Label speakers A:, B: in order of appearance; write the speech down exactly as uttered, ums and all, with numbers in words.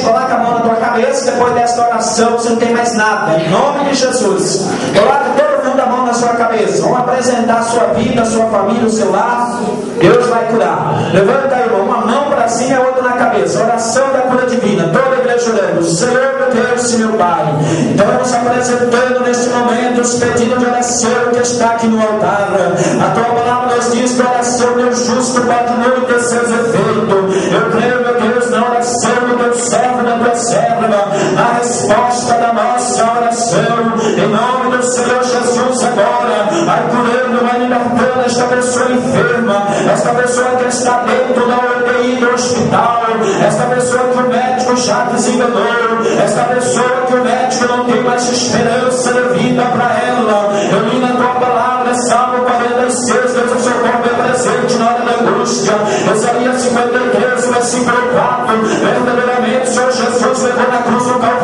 A: coloca a mão na tua cabeça, depois desta oração você não tem mais nada, em nome de Jesus. Coloca todo mundo a mão na sua cabeça, vamos apresentar a sua vida, a sua família, o seu lar. Deus vai curar. Levanta aí, irmão, uma mão para cima e a outra na cabeça. Oração da cura divina, toda a igreja orando, Senhor meu Deus e meu Pai. Então vamos apresentando neste momento os pedidos de oração que está aqui no altar. A tua palavra nos diz que a oração do justo pode não ter seus efeitos. Eu creio, meu Deus, na oração do teu servo, da tua serva, na resposta da nossa oração, em nome do Senhor Jesus. Agora, vai curando, vai libertando esta pessoa enferma, esta pessoa que está dentro da U T I do hospital, esta pessoa que o médico já desenganou, esta pessoa que o médico não tem mais esperança de vida para ela. Eu li na tua palavra, Salmo quarenta e seis, Deus o socorro é presente na hora da angústia. Isaías cinquenta e três, versículo quatro, verdadeiramente o Senhor Jesus levou na cruz o